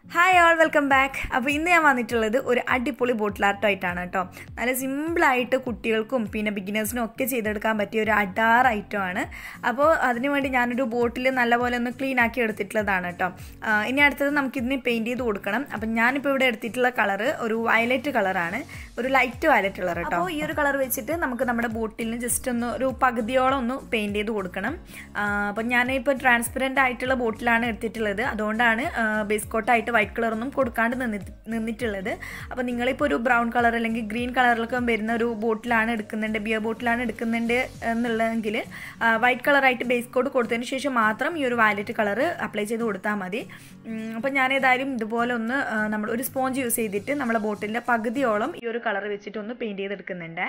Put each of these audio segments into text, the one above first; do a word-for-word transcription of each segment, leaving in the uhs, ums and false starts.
Hi all, welcome back. അപ്പോൾ ഇന്ന് ഞാൻ വന്നിട്ടുള്ളത് ഒരു അടിപൊളി ബോട്ടിൽ ആർട്ട് ആയിട്ടാണ് കേട്ടോ. നല്ല സിമ്പിൾ ആയിട്ട് കുട്ടികൾക്കും പിന്നെ ബിഗിനേഴ്സിനും ഒക്കെ ചെയ്തെടുക്കാൻ പറ്റിയ ഒരു അഡാർ ഐറ്റം ആണ്. അപ്പോൾ അതിനു വേണ്ടി ഞാനൊരു ബോട്ടിൽ നല്ലപോലെ ഒന്ന് ക്ലീൻ ആക്കി എടുത്തിട്ടുള്ളതാണ് കേട്ടോ. ഇനി അടുത്തത് നമുക്ക് ഇതിന് പെയിന്റ് ചെയ്ത് കൊടുക്കണം. അപ്പോൾ ഞാനിപ്പോൾ ഇവിടെ എടുത്തിട്ടുള്ള കളർ ഒരു വയലറ്റ് കളറാണ്, ഒരു ലൈറ്റ് വയലറ്റ് കളർ കേട്ടോ. അപ്പോൾ ഈ ഒരു കളർ വെച്ചിട്ട് നമുക്ക് നമ്മുടെ ബോട്ടിലിന് ജസ്റ്റ് ഒന്ന് ഒരു പകുതിയോളം ഒന്ന് പെയിന്റ് ചെയ്ത് കൊടുക്കണം. അപ്പോൾ ഞാനിപ്പോൾ ട്രാൻസ്പെറൻറ്റ് ആയിട്ടുള്ള ബോട്ടിലാണ് എടുത്തിട്ടുള്ളത്, അതുകൊണ്ടാണ് ബേസ് കോട്ടായിട്ട് വൈറ്റ് കളറൊന്നും കൊടുക്കാണ്ട് നിന്നി നിന്നിട്ടുള്ളത് അപ്പോൾ നിങ്ങളിപ്പോൾ ഒരു ബ്രൗൺ കളർ അല്ലെങ്കിൽ ഗ്രീൻ കളറിലൊക്കെ വരുന്ന ഒരു ബോട്ടിലാണ് എടുക്കുന്നുണ്ട്, ബിയർ ബോട്ടിലാണ് എടുക്കുന്നുണ്ട് എന്നുള്ളതെങ്കിൽ വൈറ്റ് കളറായിട്ട് ബേസ് കോട്ട് കൊടുത്തതിന് ശേഷം മാത്രം ഈ ഒരു വയലറ്റ് കളർ അപ്ലൈ ചെയ്ത് കൊടുത്താൽ മതി. അപ്പോൾ ഞാൻ ഏതായാലും ഇതുപോലെ ഒന്ന് നമ്മൾ ഒരു സ്പോഞ്ച് യൂസ് ചെയ്തിട്ട് നമ്മളെ ബോട്ടിലിൻ്റെ പകുതിയോളം ഈ ഒരു കളർ വെച്ചിട്ട് ഒന്ന് പെയിൻറ്റ് ചെയ്തെടുക്കുന്നുണ്ട്.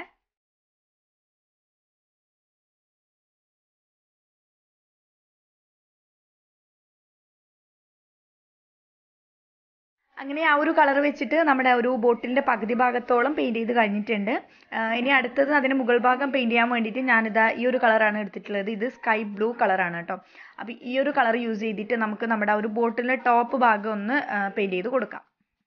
അങ്ങനെ ആ ഒരു കളർ വെച്ചിട്ട് നമ്മുടെ ഒരു ബോട്ടിലിൻ്റെ പകുതി ഭാഗത്തോളം പെയിൻറ്റ് ചെയ്ത് കഴിഞ്ഞിട്ടുണ്ട്. ഇനി അടുത്തത് അതിന് മുകൾ ഭാഗം പെയിൻറ്റ് ചെയ്യാൻ വേണ്ടിയിട്ട് ഞാനിതാ ഈ ഒരു കളറാണ് എടുത്തിട്ടുള്ളത്. ഇത് സ്കൈ ബ്ലൂ കളറാണ് കേട്ടോ. അപ്പോൾ ഈ ഒരു കളർ യൂസ് ചെയ്തിട്ട് നമുക്ക് നമ്മുടെ ആ ഒരു ബോട്ടിലിൻ്റെ ടോപ്പ് ഭാഗം ഒന്ന് പെയിൻറ്റ് ചെയ്ത് കൊടുക്കാം.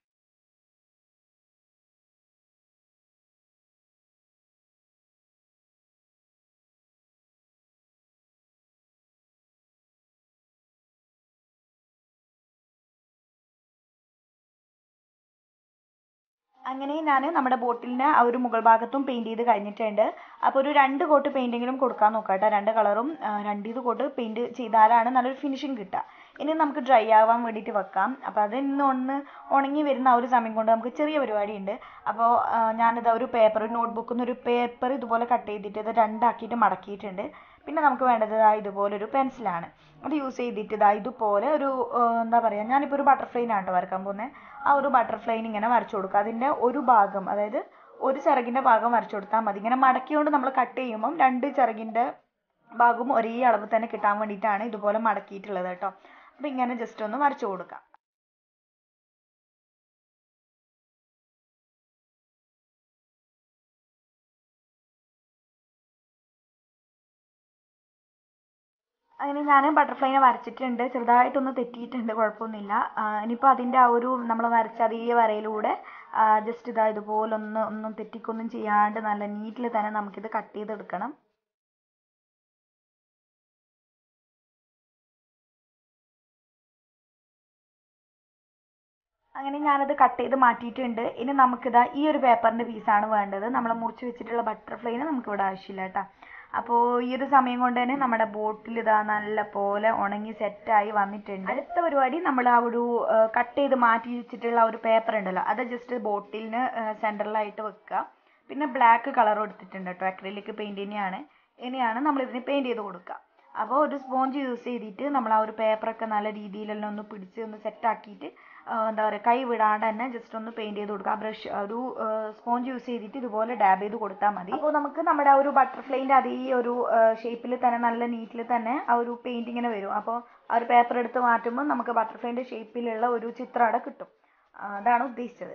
അങ്ങനെ ഞാൻ നമ്മുടെ ബോട്ടിലിന് ആ ഒരു മുകൾ ഭാഗത്തും പെയിൻറ്റ് ചെയ്ത് കഴിഞ്ഞിട്ടുണ്ട്. അപ്പോൾ ഒരു രണ്ട് കോട്ട് പെയിൻറ്റെങ്കിലും കൊടുക്കാൻ നോക്കാം കേട്ടോ. രണ്ട് കളറും രണ്ട് ഇത് കോട്ട് പെയിൻറ്റ് ചെയ്താലാണ് നല്ലൊരു ഫിനിഷിങ് കിട്ടുക. ഇനി നമുക്ക് ഡ്രൈ ആവാൻ വേണ്ടിയിട്ട് വെക്കാം. അപ്പോൾ അതിന്ന് ഒന്ന് ഉണങ്ങി വരുന്ന ആ ഒരു സമയം കൊണ്ട് നമുക്ക് ചെറിയ പരിപാടി ഉണ്ട്. അപ്പോൾ ഞാനിത് ഒരു പേപ്പർ, ഒരു നോട്ട്ബുക്കിൽ നിന്ന് ഒരു പേപ്പർ ഇതുപോലെ കട്ട് ചെയ്തിട്ട് ഇത് രണ്ടാക്കിയിട്ട് മടക്കിയിട്ടുണ്ട്. പിന്നെ നമുക്ക് വേണ്ടത് ഇതുപോലൊരു പെൻസിലാണ്. അത് യൂസ് ചെയ്തിട്ട് ഇതാ ഇതുപോലെ ഒരു എന്താ പറയുക, ഞാനിപ്പോൾ ഒരു ബട്ടർഫ്ലൈനാണ് കേട്ടോ വരക്കാൻ പോകുന്നത്. ആ ഒരു ബട്ടർഫ്ലൈൻ ഇങ്ങനെ വരച്ചു കൊടുക്കുക. അതിൻ്റെ ഒരു ഭാഗം, അതായത് ഒരു ചിറകിൻ്റെ ഭാഗം വരച്ചു കൊടുത്താൽ മതി. ഇങ്ങനെ മടക്കിക്കൊണ്ട് നമ്മൾ കട്ട് ചെയ്യുമ്പം രണ്ട് ചിറകിൻ്റെ ഭാഗവും ഒരേ അളവ് തന്നെ കിട്ടാൻ വേണ്ടിയിട്ടാണ് ഇതുപോലെ മടക്കിയിട്ടുള്ളത് കേട്ടോ. അപ്പോൾ ഇങ്ങനെ ജസ്റ്റ് ഒന്ന് വരച്ചു കൊടുക്കാം. അങ്ങനെ ഞാൻ ബട്ടർഫ്ലൈനെ വരച്ചിട്ടുണ്ട്. ചെറുതായിട്ടൊന്ന് തെറ്റിയിട്ടുണ്ട്, കുഴപ്പമൊന്നുമില്ല. ഇനിയിപ്പോൾ അതിൻ്റെ ആ ഒരു നമ്മൾ വരച്ച അതേ വരയിലൂടെ ജസ്റ്റ് ഇതാ ഇതുപോലൊന്ന് ഒന്നും തെറ്റിക്കൊന്നും ചെയ്യാണ്ട് നല്ല നീറ്റിൽ തന്നെ നമുക്കിത് കട്ട് ചെയ്തെടുക്കണം. അങ്ങനെ ഞാനത് കട്ട് ചെയ്ത് മാറ്റിയിട്ടുണ്ട്. ഇനി നമുക്കിതാ ഈ ഒരു പേപ്പറിൻ്റെ പീസാണ് വേണ്ടത്. നമ്മൾ മുറിച്ച് വെച്ചിട്ടുള്ള ബട്ടർഫ്ലൈന് നമുക്കിവിടെ ആവശ്യമില്ല കേട്ടോ. അപ്പോൾ ഈ ഒരു സമയം കൊണ്ട് തന്നെ നമ്മുടെ ബോട്ടിൽ ഇതാ നല്ല പോലെ ഉണങ്ങി സെറ്റായി വന്നിട്ടുണ്ട്. അടുത്ത പരിപാടി നമ്മൾ ആ ഒരു കട്ട് ചെയ്ത് മാറ്റി വെച്ചിട്ടുള്ള ഒരു പേപ്പർ ഉണ്ടല്ലോ, അത് ജസ്റ്റ് ബോട്ടിലിന് സെൻറ്ററിലായിട്ട് വെക്കുക. പിന്നെ ബ്ലാക്ക് കളർ എടുത്തിട്ടുണ്ട് കേട്ടോ, അക്രിലിക് പെയിൻറ്റ് തന്നെയാണ്. ഇനിയാണ് നമ്മളിതിന് പെയിൻറ്റ് ചെയ്ത് കൊടുക്കുക. അപ്പോൾ ഒരു സ്പോഞ്ച് യൂസ് ചെയ്തിട്ട് നമ്മൾ ആ ഒരു പേപ്പറൊക്കെ നല്ല രീതിയിലെല്ലാം ഒന്ന് പിടിച്ച് ഒന്ന് സെറ്റാക്കിയിട്ട് എന്താ പറയുക, കൈ വിടാണ്ട് തന്നെ ജസ്റ്റ് ഒന്ന് പെയിൻറ്റ് ചെയ്ത് കൊടുക്കുക. ബ്രഷ് ഒരു സ്പോഞ്ച് യൂസ് ചെയ്തിട്ട് ഇതുപോലെ ഡാബ് ചെയ്ത് കൊടുത്താൽ മതി. അപ്പോൾ നമുക്ക് നമ്മുടെ ആ ഒരു ബട്ടർഫ്ലൈൻ്റെ അതേ ഒരു ഷേപ്പിൽ തന്നെ നല്ല നീറ്റിൽ തന്നെ ആ ഒരു പെയിൻറ്റ് ഇങ്ങനെ വരും. അപ്പോൾ ആ ഒരു പേപ്പർ എടുത്ത് മാറ്റുമ്പോൾ നമുക്ക് ബട്ടർഫ്ലൈൻ്റെ ഷേപ്പിലുള്ള ഒരു ചിത്രം അവിടെ കിട്ടും. അതാണ് ഉദ്ദേശിച്ചത്.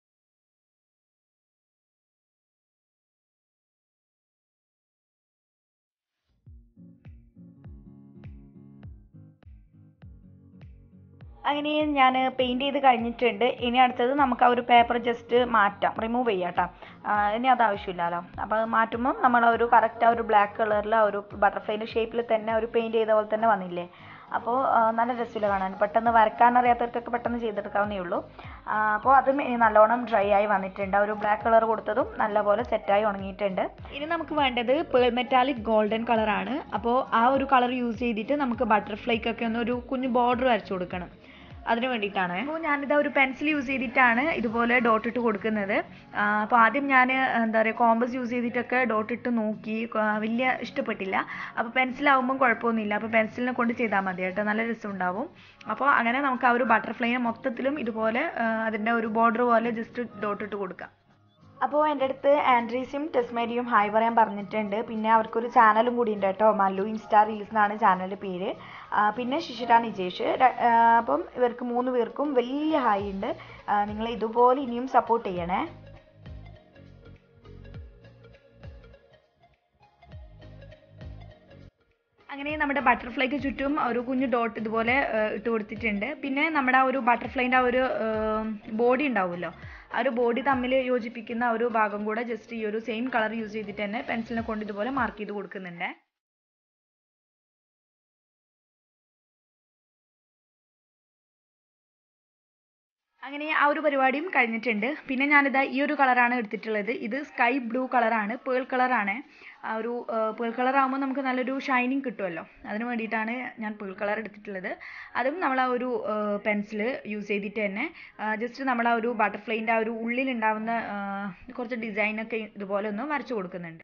അങ്ങനെ ഞാൻ പെയിൻറ്റ് ചെയ്ത് കഴിഞ്ഞിട്ടുണ്ട്. ഇനി അടുത്തത് നമുക്ക് ആ ഒരു പേപ്പർ ജസ്റ്റ് മാറ്റാം, റിമൂവ് ചെയ്യാം കേട്ടോ. ഇനി അത് ആവശ്യമില്ലല്ലോ. അപ്പോൾ അത് മാറ്റുമ്പം നമ്മൾ ഒരു കറക്റ്റ് ആ ഒരു ബ്ലാക്ക് കളറിൽ ആ ഒരു ബട്ടർഫ്ലൈൻ്റെ ഷേപ്പിൽ തന്നെ ഒരു പെയിൻറ്റ് ചെയ്ത പോലെ തന്നെ വന്നില്ലേ. അപ്പോൾ നല്ല രസമില്ല കാണാൻ. പെട്ടെന്ന് വരക്കാൻ അറിയാത്തവർക്കൊക്കെ പെട്ടെന്ന് ചെയ്തെടുക്കാവുന്നേ ഉള്ളൂ. അപ്പോൾ അതും നല്ലോണം ഡ്രൈ ആയി വന്നിട്ടുണ്ട്. ആ ഒരു ബ്ലാക്ക് കളർ കൊടുത്തതും നല്ലപോലെ സെറ്റായി ഉണങ്ങിയിട്ടുണ്ട്. ഇനി നമുക്ക് വേണ്ടത് പേൾ മെറ്റാലിക് ഗോൾഡൻ കളറാണ്. അപ്പോൾ ആ ഒരു കളർ യൂസ് ചെയ്തിട്ട് നമുക്ക് ബട്ടർഫ്ലൈക്കൊക്കെ ഒന്ന് ഒരു കുഞ്ഞു ബോർഡർ വരച്ചു കൊടുക്കണം. അതിന് വേണ്ടിയിട്ടാണ്. അപ്പോൾ ഞാനിതാ ഒരു പെൻസിൽ യൂസ് ചെയ്തിട്ടാണ് ഇതുപോലെ ഡോട്ട് ഇട്ട് കൊടുക്കുന്നത്. അപ്പോൾ ആദ്യം ഞാൻ എന്താ പറയുക, കോമ്പസ് യൂസ് ചെയ്തിട്ടൊക്കെ ഡോട്ട് ഇട്ട് നോക്കി, വലിയ ഇഷ്ടപ്പെട്ടില്ല. അപ്പോൾ പെൻസിലാവുമ്പം കുഴപ്പമൊന്നുമില്ല. അപ്പോൾ പെൻസിലിനെ കൊണ്ട് ചെയ്താൽ മതി കേട്ടോ, നല്ല രസമുണ്ടാവും. അപ്പോൾ അങ്ങനെ നമുക്ക് ആ ഒരു ബട്ടർഫ്ലൈനെ മൊത്തത്തിലും ഇതുപോലെ അതിൻ്റെ ഒരു ബോർഡർ പോലെ ജസ്റ്റ് ഡോട്ട് ഇട്ട് കൊടുക്കാം. അപ്പോൾ എൻ്റെ അടുത്ത് ആൻഡ്രീസും ടെസ്മേരിയും ഹായ് പറയാൻ പറഞ്ഞിട്ടുണ്ട്. പിന്നെ അവർക്കൊരു ചാനലും കൂടി ഉണ്ട് കേട്ടോ, മല്ലു ഇൻസ്റ്റാ റീൽസ് എന്നാണ് ചാനലിൻ്റെ പേര്. പിന്നെ ശിശിര നിജേഷ്. അപ്പം ഇവർക്ക് മൂന്ന് പേർക്കും വലിയ ഹായ് ഉണ്ട്. നിങ്ങൾ ഇതുപോലെ ഇനിയും സപ്പോർട്ട് ചെയ്യണേ. അങ്ങനെ നമ്മുടെ ബട്ടർഫ്ലൈക്ക് ചുറ്റും ഒരു കുഞ്ഞു ഡോട്ട് ഇതുപോലെ ഇട്ട് കൊടുത്തിട്ടുണ്ട്. പിന്നെ നമ്മുടെ ആ ഒരു ബട്ടർഫ്ലൈൻ്റെ ആ ഒരു ബോഡി ഉണ്ടാവുമല്ലോ, ആ ഒരു ബോഡി തമ്മിൽ യോജിപ്പിക്കുന്ന ഒരു ഭാഗം കൂടെ ജസ്റ്റ് ഈ ഒരു സെയിം കളർ യൂസ് ചെയ്തിട്ട് തന്നെ പെൻസിലിനെ കൊണ്ട് ഇതുപോലെ മാർക്ക് ചെയ്ത് കൊടുക്കുന്നുണ്ട്. അങ്ങനെ ആ ഒരു പരിപാടിയും കഴിഞ്ഞിട്ടുണ്ട്. പിന്നെ ഞാനിതാ ഈ ഒരു കളറാണ് എടുത്തിട്ടുള്ളത്. ഇത് സ്കൈ ബ്ലൂ കളറാണ്, പേൾ കളറാണ്. ആ ഒരു പേൾ കളർ ആകുമ്പോൾ നമുക്ക് നല്ലൊരു ഷൈനിങ് കിട്ടുമല്ലോ, അതിന് വേണ്ടിയിട്ടാണ് ഞാൻ പേൾ കളർ എടുത്തിട്ടുള്ളത്. അതും നമ്മൾ ആ ഒരു പെൻസിൽ യൂസ് ചെയ്തിട്ട് തന്നെ ജസ്റ്റ് നമ്മൾ ആ ഒരു ബട്ടർഫ്ലൈൻ്റെ ആ ഒരു ഉള്ളിലുണ്ടാവുന്ന കുറച്ച് ഡിസൈനൊക്കെ ഇതുപോലെ ഒന്ന് വരച്ചു കൊടുക്കുന്നുണ്ട്.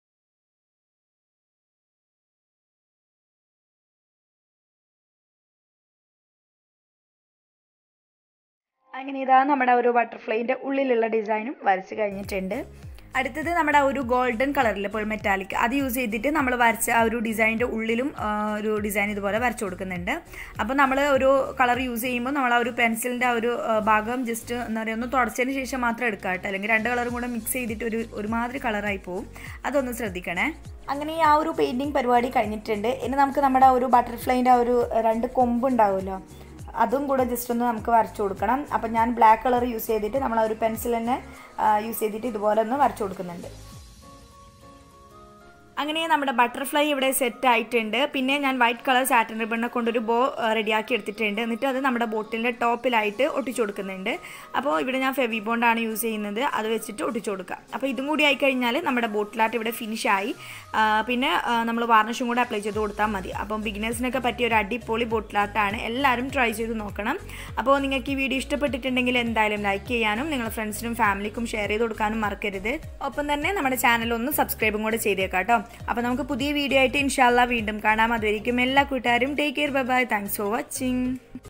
അങ്ങനെ ഇതാ നമ്മുടെ ഒരു ബട്ടർഫ്ലൈൻ്റെ ഉള്ളിലുള്ള ഡിസൈനും വരച്ച് കഴിഞ്ഞിട്ടുണ്ട്. അടുത്തത് നമ്മുടെ ഒരു ഗോൾഡൻ കളറിൽ പേൾ മെറ്റാലിക് അത് യൂസ് ചെയ്തിട്ട് നമ്മൾ വരച്ച ആ ഒരു ഡിസൈനിൻ്റെ ഉള്ളിലും ഒരു ഡിസൈൻ ഇതുപോലെ വരച്ചു കൊടുക്കുന്നുണ്ട്. അപ്പോൾ നമ്മൾ ഒരു കളർ യൂസ് ചെയ്യുമ്പോൾ നമ്മൾ ആ ഒരു പെൻസിലിൻ്റെ ആ ഒരു ഭാഗം ജസ്റ്റ് എന്താ പറയുക ഒന്ന് തുടച്ചതിന് ശേഷം മാത്രം എടുക്കുക കേട്ടോ, അല്ലെങ്കിൽ രണ്ട് കളറും കൂടെ മിക്സ് ചെയ്തിട്ട് ഒരു ഒരുമാതിരി കളറായി പോകും, അതൊന്ന് ശ്രദ്ധിക്കണേ. അങ്ങനെ ആ ഒരു പെയിൻറ്റിങ് പരിപാടി കഴിഞ്ഞിട്ടുണ്ട്. ഇനി നമുക്ക് നമ്മുടെ ആ ഒരു ബട്ടർഫ്ലൈൻ്റെ ആ ഒരു രണ്ട് കൊമ്പ് ഉണ്ടാവുമല്ലോ, അതും കൂടെ ജസ്റ്റ് ഒന്ന് നമുക്ക് വരച്ചു കൊടുക്കണം. അപ്പം ഞാൻ ബ്ലാക്ക് കളർ യൂസ് ചെയ്തിട്ട് നമ്മൾ ഒരു പെൻസിൽ തന്നെ യൂസ് ചെയ്തിട്ട് ഇതുപോലെ ഒന്ന് വരച്ചു കൊടുക്കുന്നുണ്ട്. അങ്ങനെ നമ്മുടെ ബട്ടർഫ്ലൈ ഇവിടെ സെറ്റ് ആയിട്ടുണ്ട്. പിന്നെ ഞാൻ വൈറ്റ് കളർ സാറ്റിൻ റിബണിനെ കൊണ്ടൊരു ബോ റെഡിയാക്കി എടുത്തിട്ടുണ്ട്. എന്നിട്ട് അത് നമ്മുടെ ബോട്ടിലിൻ്റെ ടോപ്പിലായിട്ട് ഒട്ടിച്ചു കൊടുക്കുന്നുണ്ട്. അപ്പോൾ ഇവിടെ ഞാൻ ഫെവി ബോണ്ടാണ് യൂസ് ചെയ്യുന്നത്, അത് വെച്ചിട്ട് ഒട്ടിച്ചു കൊടുക്കുക. അപ്പോൾ ഇതും കൂടി ആയിക്കഴിഞ്ഞാൽ നമ്മുടെ ബോട്ടിലായിട്ട് ഇവിടെ ഫിനിഷായി. പിന്നെ നമ്മൾ വാർണിഷും കൂടെ അപ്ലൈ ചെയ്ത് കൊടുത്താൽ മതി. അപ്പം ബിഗിനേഴ്സിനൊക്കെ പറ്റിയ ഒരു അടിപൊളി ബോട്ടിലാട്ടാണ്, എല്ലാവരും ട്രൈ ചെയ്ത് നോക്കണം. അപ്പോൾ നിങ്ങൾക്ക് ഈ വീഡിയോ ഇഷ്ടപ്പെട്ടിട്ടുണ്ടെങ്കിൽ എന്തായാലും ലൈക്ക് ചെയ്യാനും നിങ്ങളുടെ ഫ്രണ്ട്സിനും ഫാമിലിക്കും ഷെയർ ചെയ്ത് കൊടുക്കാനും മറക്കരുത്. ഒപ്പം തന്നെ നമ്മുടെ ചാനൽ ഒന്ന് സബ്സ്ക്രൈബും കൂടെ ചെയ്തേക്കാം കേട്ടോ. അപ്പോൾ നമുക്ക് പുതിയ വീഡിയോ ആയിട്ട് ഇൻഷാല്ലാ വീണ്ടും കാണാം. അതുവരെയും എല്ലാ കൂട്ടുകാരും take care, bye bye, thanks for watching.